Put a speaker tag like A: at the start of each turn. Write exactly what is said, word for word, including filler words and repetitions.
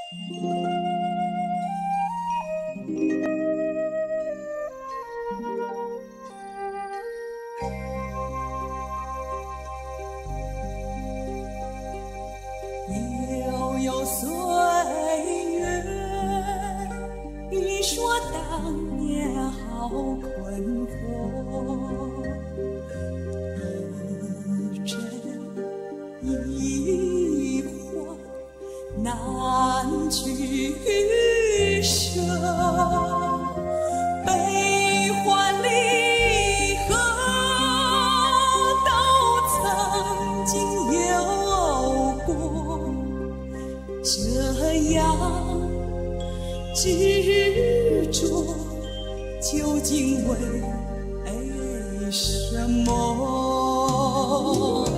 A: 悠悠岁月，你说当年好困惑，一真一幻难取舍，悲欢离合都曾经有过，这样执着究竟为什么？